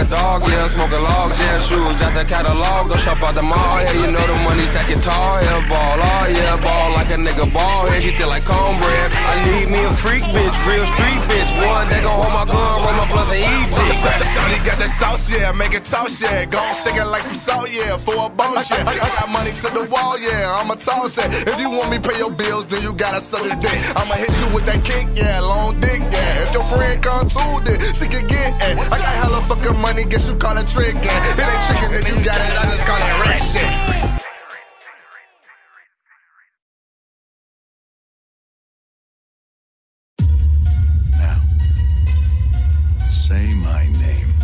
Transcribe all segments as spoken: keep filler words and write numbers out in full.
a dog, yeah, smoking logs, yeah, shoes at the catalog, don't shop out the mall, yeah, you know the money stacking tall, yeah, ball, oh yeah, ball like a nigga ball, yeah, she feel like cornbread. I need me a freak bitch, real street bitch, one that gon' hold my gun, roll my blunts and eat bitch. Shawty got that sauce, yeah, make it toss, yeah, gon' stick it like some salt, yeah, for a bonus, yeah. I, I got money to the wall, yeah, I'ma toss it. If you want me pay your bills, then you gotta suck a dick. I'ma hit you with that kick, yeah, long dick, yeah. If your friend come too, then she can get it. I got hella fucking money, guess you call it trick, yeah. It ain't trickin', then you got it, I just call it rich shit. Say my name.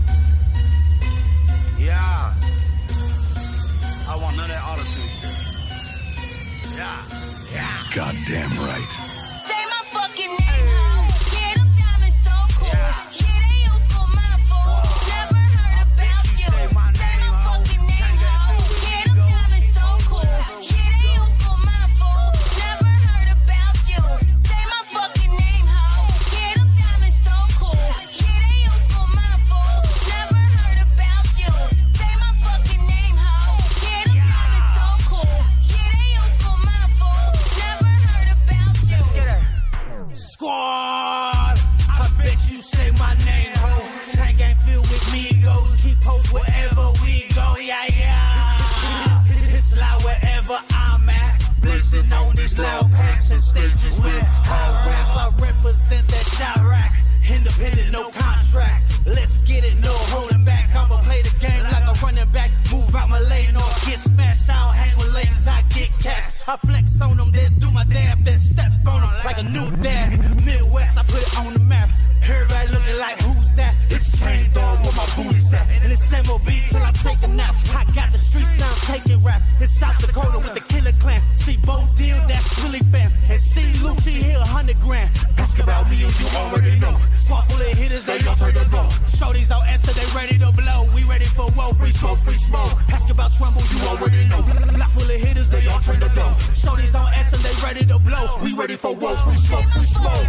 Yeah. I want none of that auto-tune shit. Yeah. Yeah. Goddamn right. Say my fucking name, ho. Yeah, them diamonds so cool. Yeah, they used for my fault. Never heard about you. Say my fucking name, ho. Yeah, them diamonds so cool. Yeah, they used for my fault. Never heard about you. Say my fucking name, ho. Yeah, them diamonds so cool. Yeah, they used for my fault. Never heard about you. Say my fucking name, ho. Yeah, them diamonds so cool. Yeah, they used for my fault. Never heard about you. Let's get her. Squad, I bet you say my name, ho. Tank ain't filled with Migos, keep hoes wherever we go, yeah, yeah. It's loud wherever I'm at, blazing on these loud packs and stages where I rap, I represent that Chirac. Independent, no contract. Let's get it, no holding back. I'ma play the game like a running back. Move out my lane or get smashed. I don't hang with lanes, I get cash. I flex on them, then do my dab, then step on them like a new dad. Midwest, I put it on the map. Everybody looking like who's that? It's Chain Dog where my booty's at. And it's M O B till I take a nap. I got the streets now taking rap. It's South Dakota with the Killer Clan. See Bo Deal, that's really fam. And see Lucci here, a hundred grand. Ask about me and you already know. Squad full of hitters, they all turn the door. Shorties on answer, they ready to blow. We ready for whoa, free smoke, free smoke. Ask about Trumbull, you already know. Block full of hitters, they all turn the door. Shorties on answer, they ready to blow. We ready for whoa, free smoke, free smoke.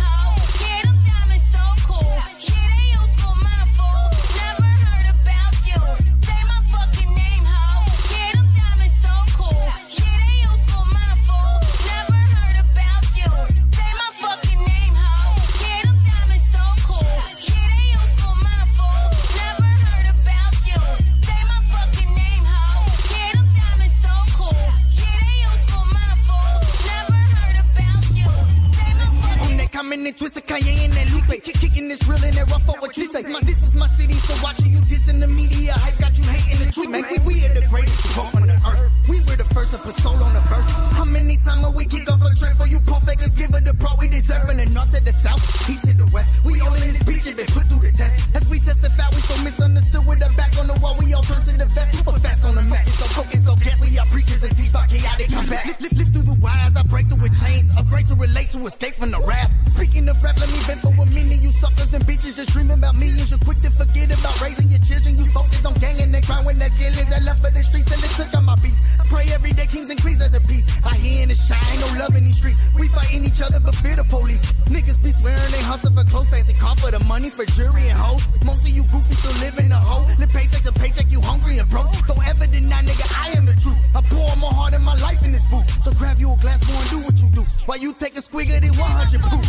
Coming and twisted Kanye and that Lupe. Kick, kicking this real and that rough for what you say. My, this is my city, so watching you dissing the media. Hype got you hating the truth, man. We, we are the greatest to walk on the earth. We were the first to put soul on the verse. How many times will we kick off a train for you pump fakers? Give it the pro we deserve from the north to the south, east to the west. We all in this beach and been put through the test. As we testify, we so misunderstood with the back on the wall. We all turn to the vest. Super fast on the mat. So focused, so gas. We are preachers and teeth, chaotic come back. Lift, lift, lift through the wires. I break through with chains. Upgrade to relate to escape from the wrath. Speaking of rap, let me vent for a minute. You suckers and bitches just dreaming about millions. You're quick to forget about raising your children. You focus on gang and that crime when that killers that left for the streets and they took on my beats. I pray every day kings and queens as a peace. I hear in the shine, no love in these streets. We fighting each other but fear the police. Niggas be swearing they hustle for clothes, fancy car for the money for jewelry and hoes. Most of you goofies still live in the hole. Live paycheck to paycheck, you hungry and broke. Don't ever deny, nigga, I am the truth. I pour more heart in my life in this booth. So grab you a glass, boy, and do what you do. While you take a squig of the one hundred proof.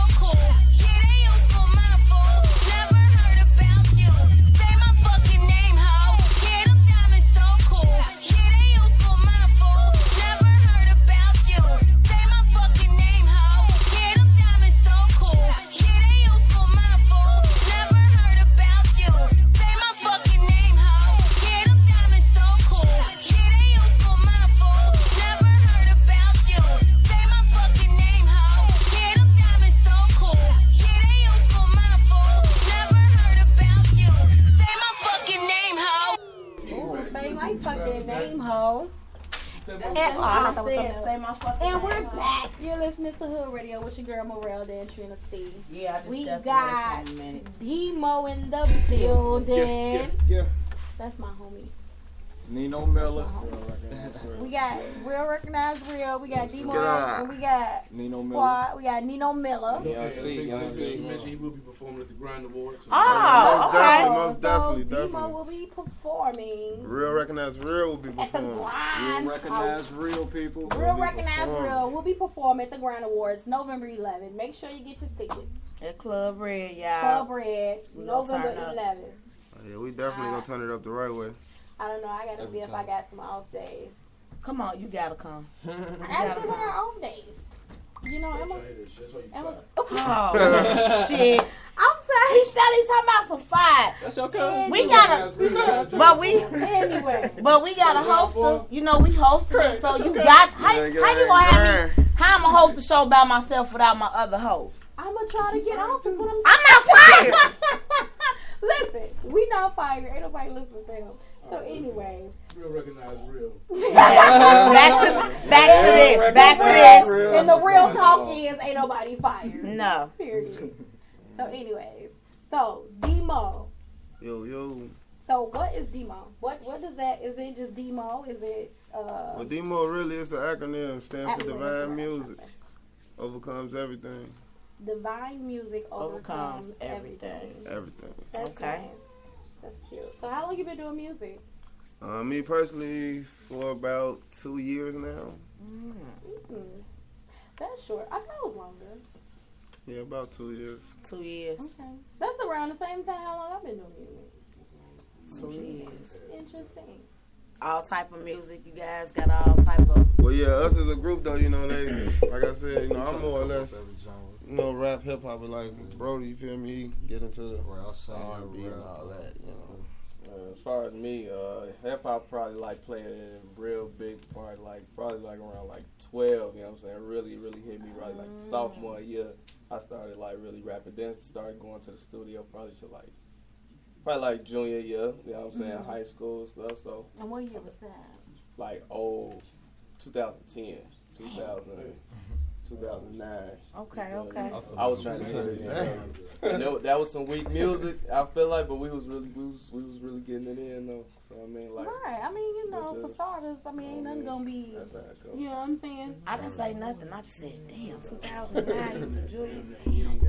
Name And, oh, I thought that was something Say else. my fucking And we're name. back. You're listening to Hood Radio with your girl Morelda and Trina C. Yeah, I just We stepped got away for a minute. Demo in the building. Yeah, yeah. That's my homie. Nino Miller. We got Real Recognize Real. We got Demo Sky. and we got Nino Miller. Squad. We got Nino Miller. Yeah, I see. Yeah, I I see. She mentioned he will be performing at the Grand Awards. Oh, Most okay. definitely, most So definitely, Demo definitely. will be performing Real Recognize Real will be at the performing. Real Grind. recognize real people. Real be Recognize performing. Real will be performing at the Grand Awards November eleventh. Make sure you get your tickets. At Club Red, y'all. Club Red, we gonna November turn up. eleventh. Yeah, we definitely gonna turn it up the right way. I don't know. I gotta Every see if time. I got some off days. Come on, you gotta come. I You gotta gotta see my come. off days. You know, Emma. That's why you Emma. fired. Oh, shit. I'm saying, he's still he's talking about some fight. That's your cousin. We gotta, but we, Anyway, but we gotta host the, you know, we hosted it, so you got, how, how Yeah, you yeah, gonna have yeah. me, how I'm gonna host the show by myself without my other host? I'm gonna try to get off. Is what I'm I'm not fired. Listen, we not fired. Ain't nobody listening to him. So anyway, Real recognize real. back to, back to this, back to this. and the real talk is ain't nobody fired. No. Period. So anyways, so Demo. Yo, yo. So what is Demo? What what does that? Is it just Demo? Is it uh? Well, D M O really is an acronym. Stands for acronym? Divine Music. Overcomes everything. Divine music overcomes, Overcomes everything. everything. Everything. That's Okay. nice. That's cute. So how long you been doing music? Uh, me personally, for about two years now. Mm. Hmm. That's short. I thought it was longer. Yeah, about two years. Two years. Okay. That's around the same time how long I've been doing music. Two years. Interesting. All type of music. You guys got all type of. Well, yeah, us as a group though, you know, they, like I said, you know, I'm more or less, you know, rap, hip hop, but like Brody, you feel me? He get into the R and B and all that, you know. Uh, as far as me, uh, hip hop probably like playing a real big part, like probably like around like twelve, you know what I'm saying? Really, really hit me right like sophomore year. I started like really rapping. Then started going to the studio probably to like, probably like junior year, you know what I'm saying? Mhm. High school and stuff. So And what year was that? like oh, twenty ten, two thousand, two thousand nine. Okay, okay. I was trying to hit it in. And that, that was some weak music, I feel like, but we was really we was we was really getting it in though. So I mean like Right. I mean, you know, but for just- starters, I mean, ain't nothing gonna be. that's how it goes. You know what I'm saying? I didn't say nothing. I just said, damn, two thousand nine, you was a junior. Damn.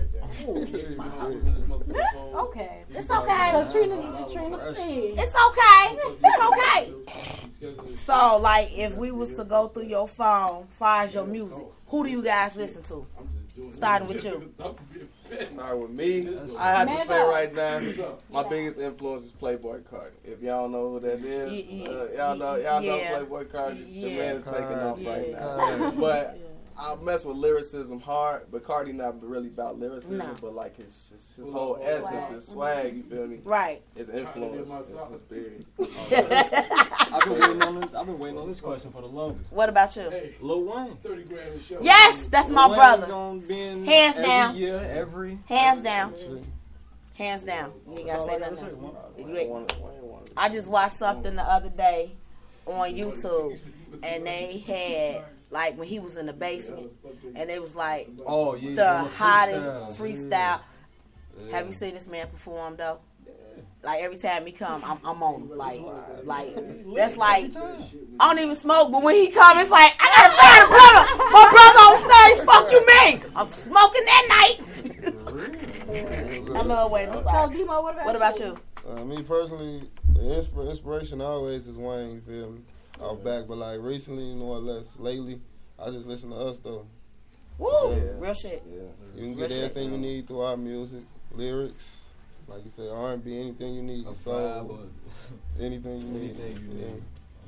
Oh, Okay. it's okay. Cause Trina needs to Trina speak. It's okay. It's okay. So, like, if we was to go through your phone, far as your music, who do you guys listen to? Starting with you. Start with me. I have to Man say up. right now, my biggest influence is Playboy Cardi. If y'all know who that is, Ye- ye- uh, y'all know y'all know yeah. Playboy Cardi. The Yeah. man is taking off right Yeah. now. But I mess with lyricism hard, but Cardi not really about lyricism, No. but like his his, his whole essence, his swag. You feel me? Right. His influence is, is big. I've been waiting on this. I've been waiting on this question for the longest. What about you? Hey, Lil Wayne. thirty grand a show. Yes, that's my Lil Wayne brother. gonna be in Hands every down. year, every. Hands down. Hands down. You ain't That's gotta all say I gotta nothing say. else. You Wayne ain't- one- Wayne one. I just watched something the other day on YouTube, and they had like when he was in the basement, and it was like Oh yeah. the little hottest freestyle. freestyle. Yeah. Have you seen this man perform though? Like every time he come, I'm, I'm on him. Like, like that's like I don't even smoke, but when he come, it's like I gotta find a brother. My brother on stage. Fuck you, mean? I'm smoking that night. I love Wayne. I'm So sorry. Demo, what about What about you? Uh, me personally, the insp- inspiration always is Wayne, you feel me? Off back, but like recently, more or less, lately, I just listen to us though. Woo, Yeah. real shit. You can Real get shit. everything you need through our music, lyrics, like you say, R and B, anything you need, A soul, vibe, anything you need. anything you Yeah. need.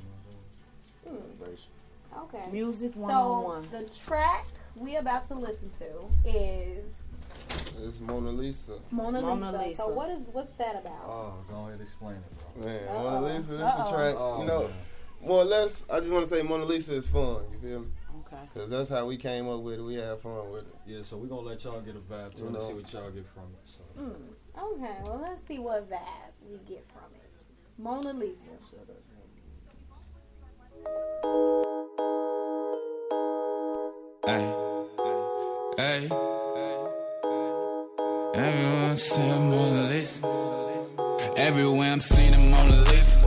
Okay. Music one So on one. the track we about to listen to is It's Mona Lisa. Mona, Mona Lisa. Lisa. So what is what's that about? Oh, go ahead and explain it, bro. Man, Uh-oh. Mona Lisa, this Uh-oh. a track, Oh, you know, man. more or less, I just want to say Mona Lisa is fun, you feel me? Okay. Because that's how we came up with it. We had fun with it. Yeah, so we're gonna let y'all get a vibe to You it and know. see what y'all get from it. So. Mm. Okay, well let's see what vibe we get from it. Mona Lisa. Hey. Everywhere I'm seeing Mona Lisa. Everywhere I'm seeing a Mona Lisa.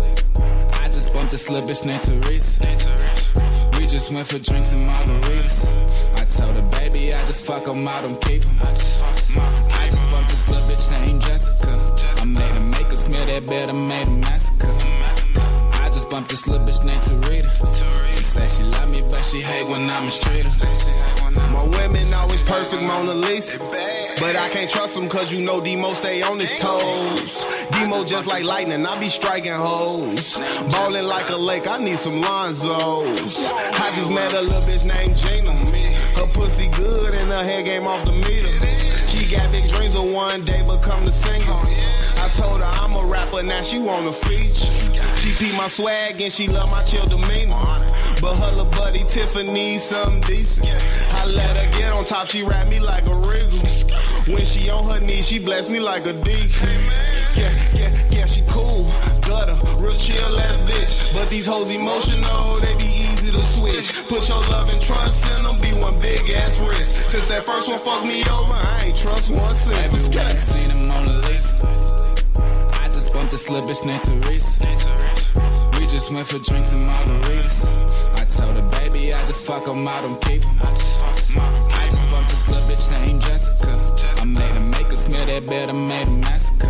I just bumped this little bitch named Teresa. We just went for drinks and margaritas. I told her, baby, I just fuck 'em, I don't keep 'em. I just bumped this little bitch named Jessica. I made her make her smell that bed, I made a massacre. I just bumped this little bitch named Tarita. She said she love me, but she hate when I mistreat her. My women always perfect, Mona Lisa. But I can't trust them cause you know Demo stay on his toes. Demo just like lightning, I be striking hoes. Ballin' like a lake, I need some Lonzos. I just met a little bitch named Gina. Her pussy good and her head game off the meter. She got big dreams of one day become the singer. I told her I'm a rapper, now she want a feature. She peep my swag and she love my chill demeanor. But her little buddy Tiffany something decent. I let her get on top, she wrap me like a regal. When she on her knees, she bless me like a deacon. Yeah, yeah, yeah, she cool, gutter, real chill ass bitch. But these hoes emotional, they be easy to switch. Put your love and trust in them, be one big ass risk. Since that first one fucked me over, I ain't trust one since. Everywhere I seen a Mona Lisa. I just bumped this little bitch named Teresa. We just went for drinks and margaritas. I told her, baby, I just fuck 'em, I don't keep 'em. I just bumped this little bitch named Jessica. I made her make her smell that bed, I made a massacre.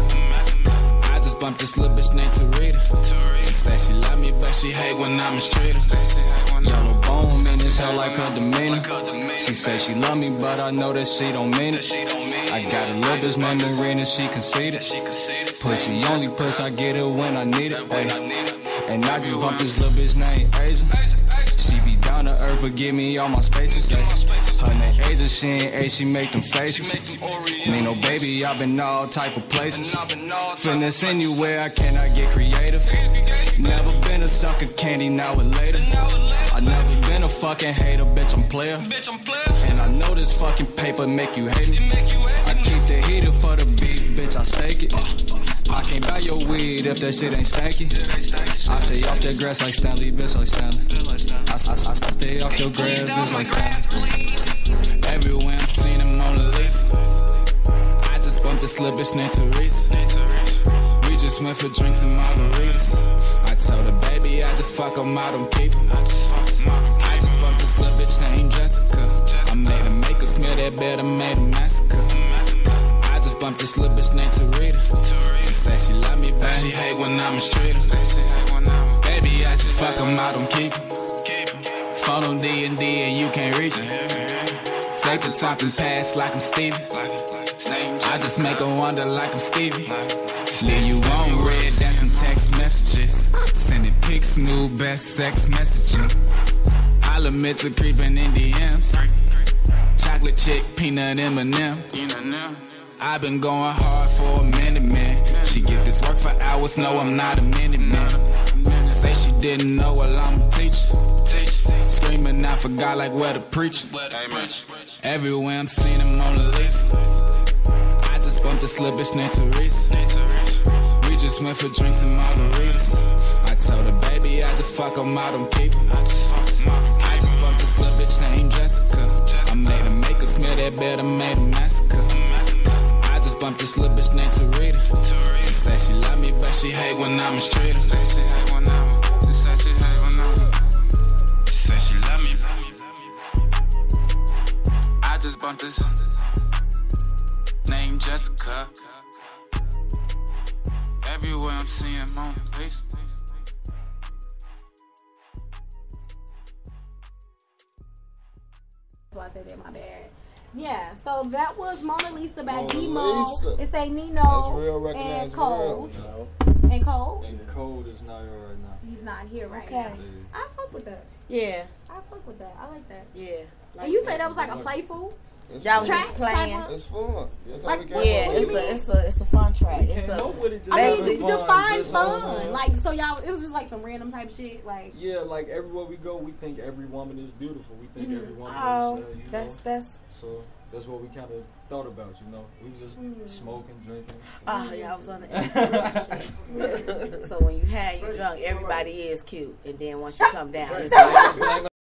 I just bumped this little bitch named Tarita. She said she love me, but she hate when I mistreat her. Yellow bone in this hell like her demeanor. She said she love me, but I know that she don't mean it. I got a little bitch named Marina, she conceited. Pussy only puss, I get it when I need it. Ay. And I just bumped this little bitch named Asia. She be down to earth, but give me all my spaces. Ay. Her name Asia, she ain't A, she make them faces. Me no baby, I been all type of places. Finesse anywhere, I cannot get creative. Never been a sucker candy, now it later. I never been a fucking hater, bitch, I'm player. And I know this fucking paper make you hate me. I keep the heater for the beef, bitch, I stake it. I can't buy your weed if that shit ain't stanky. I stay off that grass like Stanley, bitch, like Stanley. I, I, I, I stay off your grass, bitch, like Stanley. Everywhere I'm seeing a Mona Lisa. I just bumped this little bitch named Teresa. We just went for drinks and margaritas. I told her, baby, I just fuck 'em, I don't keep 'em. I just bumped this little bitch named Jessica. I made her make her smell that bed, I made a massacre. I just bumped this little bitch named Tarita. She said she love me, but she hate when I mistreat her. Baby, I just fuck 'em, I don't keep 'em. Phone on D and D and you can't reach it. Take the top and pass like I'm Stevie. I just make her wonder like I'm Stevie. Leave you on red, that's some text messages. Sending pics, new best sex messaging. I'll admit to creeping in D Ms. Chocolate chick, peanut M and M. I've been going hard for a minute, man. She get this work for hours, no, I'm not a minute, man. Say she didn't know, well, I'm a teacher. Screaming, I forgot like where to preach. Everywhere I'm seeing a Mona Lisa. I just bumped this little bitch named Teresa. We just went for drinks and margaritas. I told her, baby, I just fuck 'em, I don't keep 'em. I just bumped this little bitch named Jessica. I made her make her smell that bed, I made a massacre. I just bumped this little bitch named Tarita. She said she love me, but she hate when I mistreat her. She said she hate when I She said she love me. I just bumped this named Jessica. Everywhere I'm seeing Mona Lisa. So I said that, my bad. Yeah, so that was Mona Lisa by Mona Demo. Lisa. It's a Nino That's real and recognized Cole. real, And Cole? And Code is not here right now. He's not here right Okay. now. I fuck with that. Yeah. I fuck with that. I like that. Yeah. And you say that was like a playful? It's Y'all was fun. just playing. It's fun. That's Like, how we what- get Yeah, what do it's you a, mean? it's a it's a fun track. We It's came a, up with it just I for mean, fun, define just fun. on- Like, so y'all, it was just like some random type shit. Like, Yeah, like everywhere we go, we think every woman is beautiful. We think Mhm. every woman Oh, is, uh, you that's know. that's. So that's what we kind of thought about, you know. We was just Mm. smoking, drinking. Oh yeah, I was on the influence and shit. So when you had you drunk, everybody is cute, and then once you come down, it's like.